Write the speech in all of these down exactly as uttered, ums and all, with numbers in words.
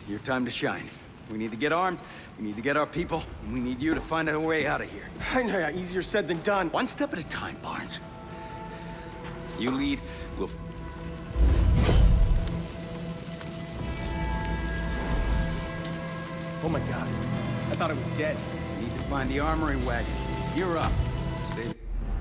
your time to shine. We need to get armed, we need to get our people, and we need you to find a way out of here. I know, yeah, easier said than done. One step at a time, Barnes. You lead, we'll... Oh my God, I thought it was dead. We need to find the armory wagon. You're up. Save...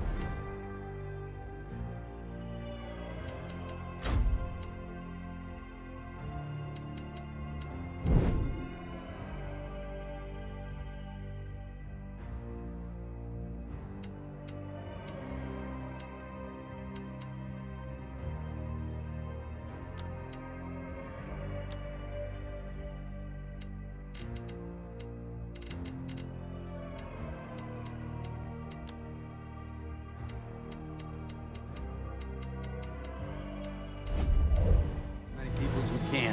Can.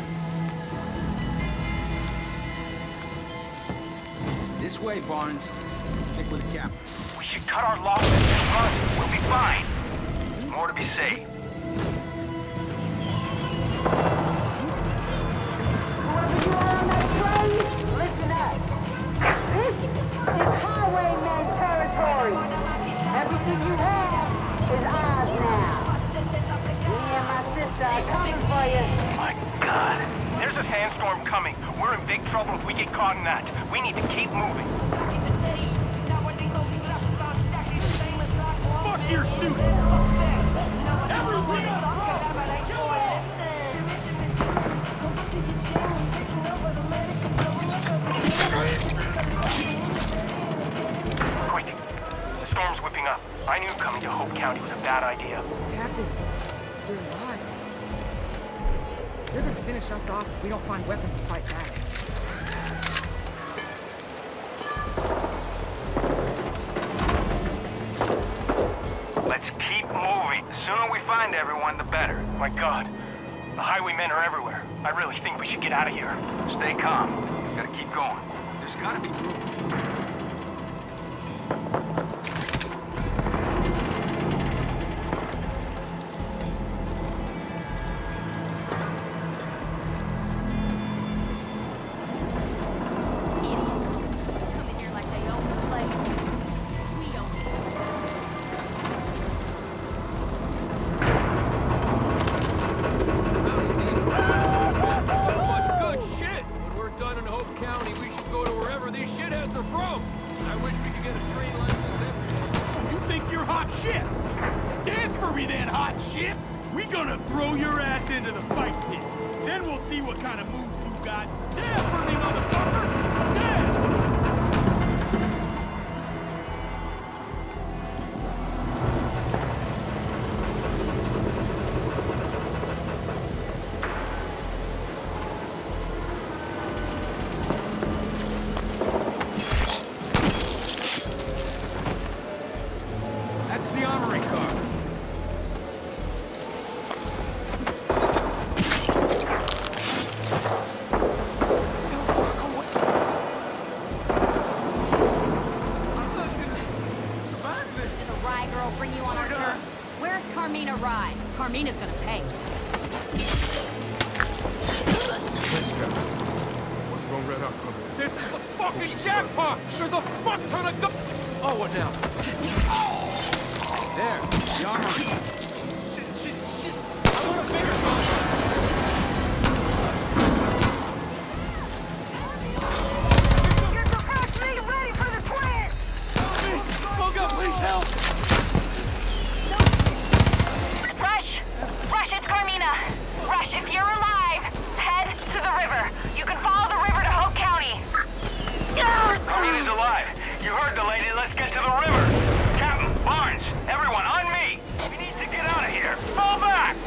This way, Barnes. Stick with the captain. We should cut our losses and run. We'll be fine. More to be safe. Whoever you are on that train, listen up. This is Highwayman territory. Everything you have is ours now. Me and my sister are coming for you. God, there's a sandstorm coming. We're in big trouble if we get caught in that. We need to keep moving. Fuck your student! Everyone up! Quick! The storm's whipping up. I knew coming to Hope County was a bad idea. Captain, we're alive. They're gonna finish us off if we don't find weapons to fight back. Let's keep moving. The sooner we find everyone, the better. My God, the highwaymen are everywhere. I really think we should get out of here. Stay calm. Gotta keep going. There's gotta be proof. Carmina's gonna pay. Thanks, Captain. What's wrong right out, Carmina? This is the fucking jackpot! There's a fuck ton of gu- Oh, what now? There, the armory. Shit, shit, shit! I want a bigger gun! Get the first lead ready for the twin! Help me! Smoke up, please help! Rush! Rush, it's Carmina! Rush, if you're alive, head to the river. You can follow the river to Hope County. Carmina's alive. You heard the lady. Let's get to the river. Captain, Barnes, everyone, on me. We need to get out of here. Fall back!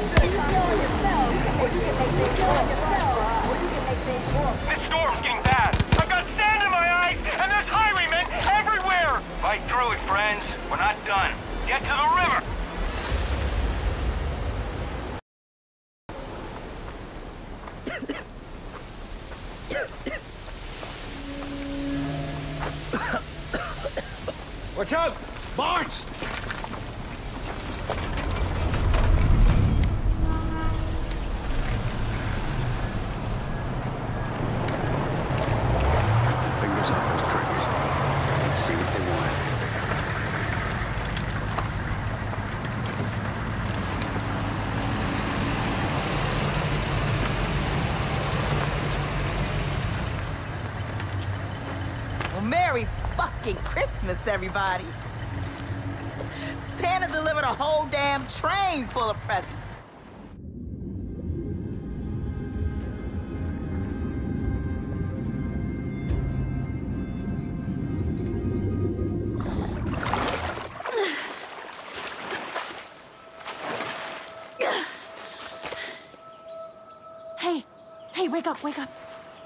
This storm's getting bad. I've got sand in my eyes, and there's highwaymen everywhere. Fight through it, friends. We're not done. Get to the river. Watch out! Barnes! fucking Christmas, everybody. Santa delivered a whole damn train full of presents. Hey, hey, wake up, wake up.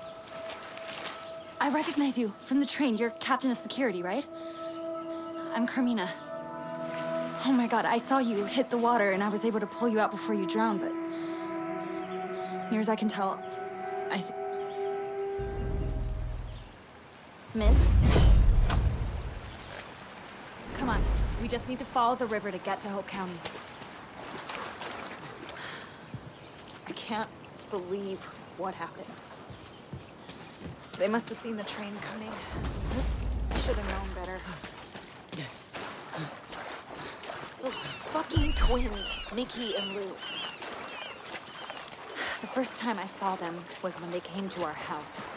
I recognize you from the train. You're captain of security, right? I'm Carmina. Oh my god, I saw you hit the water and I was able to pull you out before you drowned, but... near as I can tell, I th... Miss? Come on, we just need to follow the river to get to Hope County. I can't believe what happened. They must have seen the train coming. I should have known better. Those fucking twins, Nikki and Lou. The first time I saw them was when they came to our house.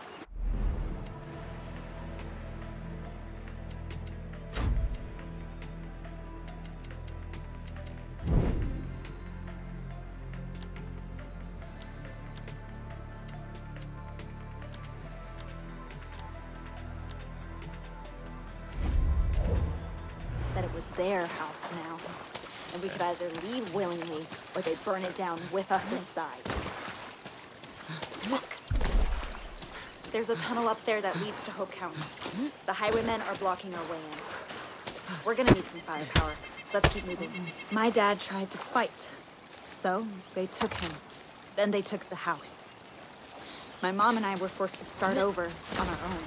Said it was their house now, and we could either leave willingly or they'd burn it down with us inside. Look! There's a tunnel up there that leads to Hope County. The highwaymen are blocking our way in. We're gonna need some firepower. Let's keep moving. My dad tried to fight, so they took him. Then they took the house. My mom and I were forced to start over on our own.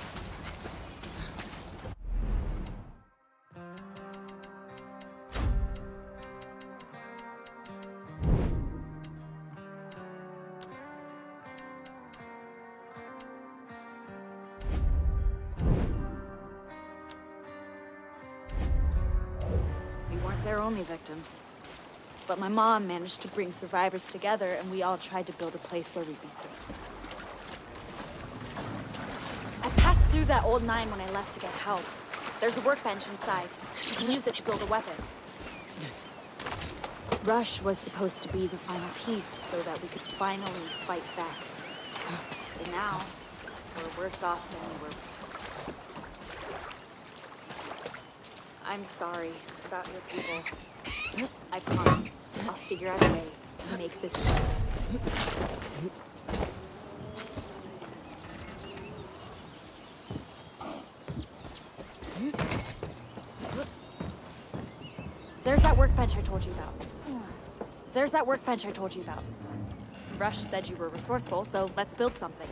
Their only victims. But my mom managed to bring survivors together and we all tried to build a place where we'd be safe. I passed through that old mine when I left to get help. There's a workbench inside. You can use it to build a weapon. Rush was supposed to be the final piece so that we could finally fight back. But now, we're worse off than we were. I'm sorry about your people. I promise I'll figure out a way to make this right. There's that workbench I told you about. There's that workbench I told you about. Rush said you were resourceful, so let's build something.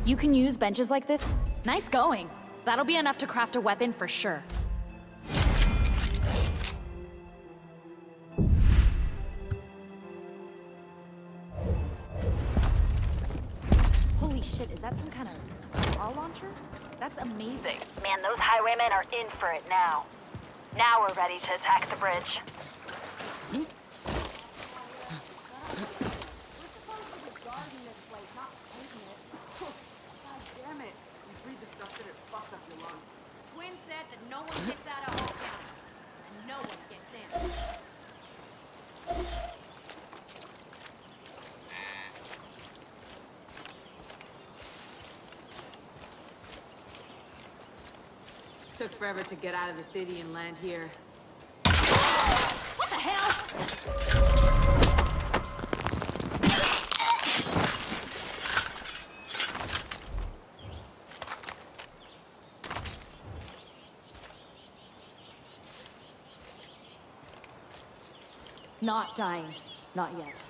You can use benches like this? Nice going. That'll be enough to craft a weapon for sure. Holy shit, is that some kind of straw launcher? That's amazing. Man, those highwaymen are in for it now. Now we're ready to attack the bridge. Quinn said that no one gets out of Hawktown, and no one gets in. Took forever to get out of the city and land here. What the hell? Not dying. Not yet.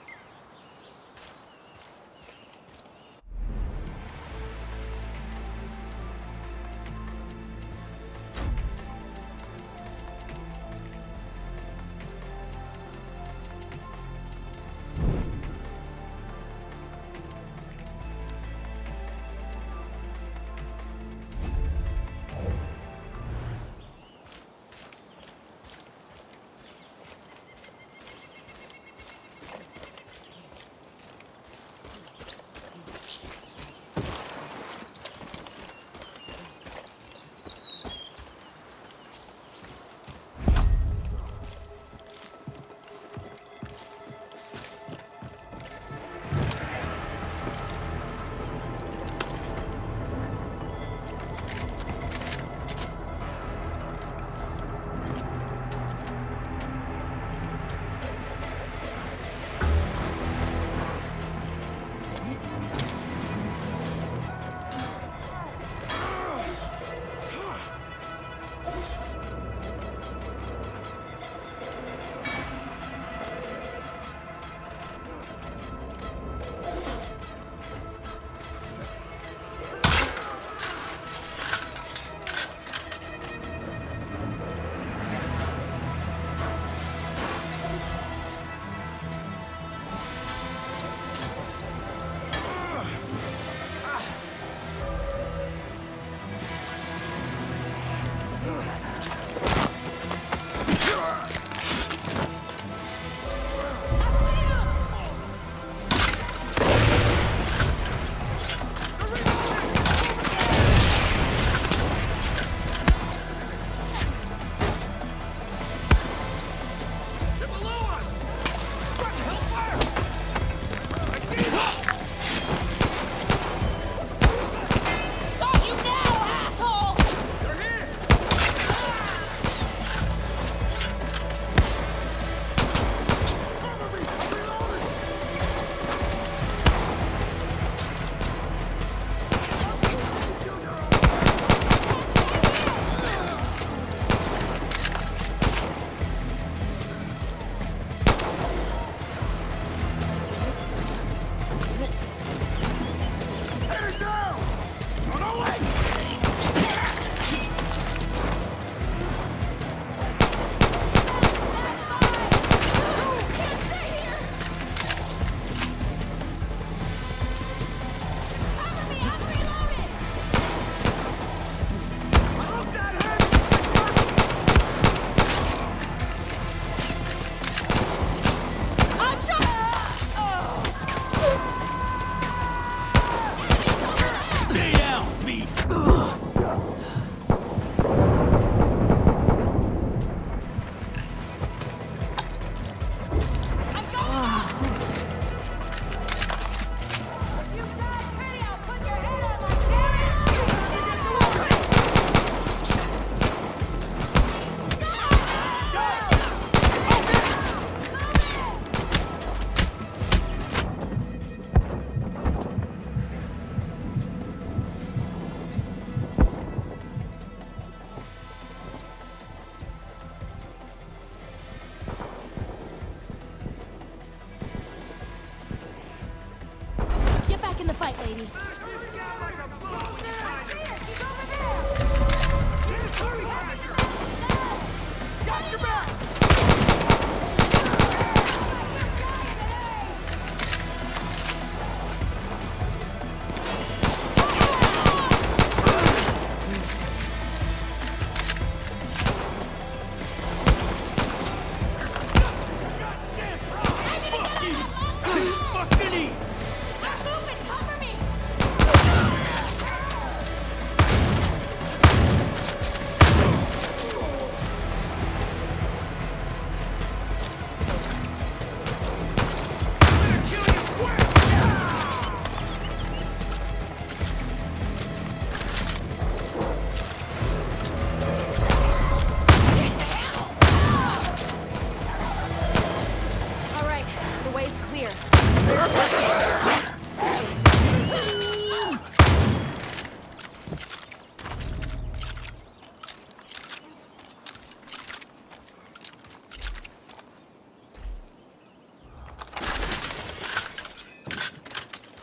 Get back in the fight, lady.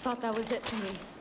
thought that was it for me.